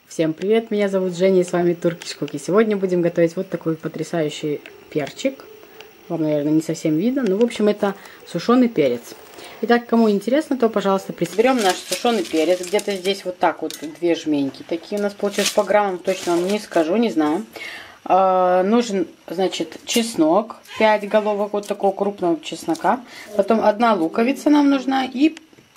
Всем привет, меня зовут Женя, и с вами Turkish Cook. И сегодня будем готовить вот такой потрясающий перчик. Вам, наверное, не совсем видно, но, в общем, это сушеный перец. Итак, кому интересно, то, пожалуйста, берем наш сушеный перец. Где-то здесь вот так вот, две жменьки такие у нас получилось. По граммам точно вам не скажу, не знаю. Нужен, значит, чеснок, 5 головок вот такого крупного чеснока. Потом 1 луковица нам нужна и...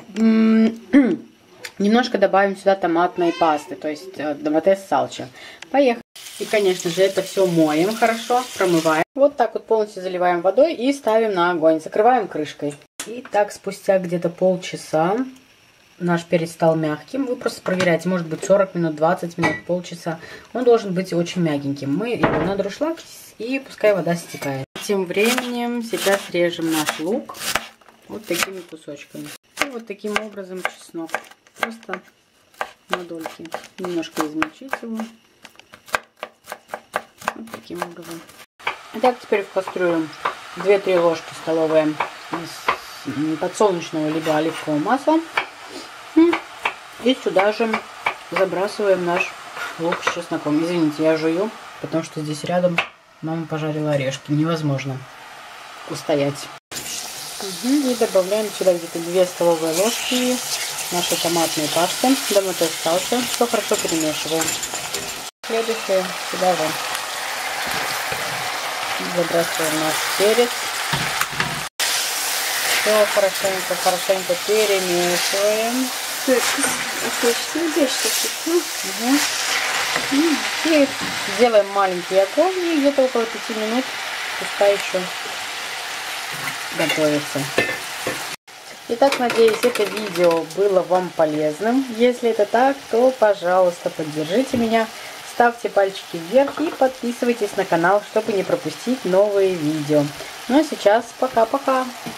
немножко добавим сюда томатной пасты, то есть томате салча. Поехали. И, конечно же, это все моем хорошо, промываем. Вот так вот полностью заливаем водой и ставим на огонь. Закрываем крышкой. И так спустя где-то полчаса наш перец стал мягким. Вы просто проверяете, может быть 40 минут, 20 минут, полчаса. Он должен быть очень мягеньким. Мы его на дуршлаг и пускай вода стекает. Тем временем сейчас режем наш лук вот такими кусочками. И вот таким образом чеснок. Просто на дольки. Немножко измельчить его. Вот таким образом. Итак, теперь в кастрюлю 2-3 ложки столовые подсолнечного либо оливкового масла. И сюда же забрасываем наш лук с чесноком. Извините, я жую, потому что здесь рядом мама пожарила орешки. Невозможно устоять. И добавляем сюда где-то 2 столовые ложки нашей томатной пасты. Томате салча. Все хорошо перемешиваем. Следующее сюда же забрасываем наш перец. Все хорошенько перемешиваем. И сделаем маленький огонь и где-то около 5 минут пускай еще готовится. Итак, надеюсь, это видео было вам полезным. Если это так, то, пожалуйста, поддержите меня, ставьте пальчики вверх и подписывайтесь на канал, чтобы не пропустить новые видео. Ну а сейчас пока-пока!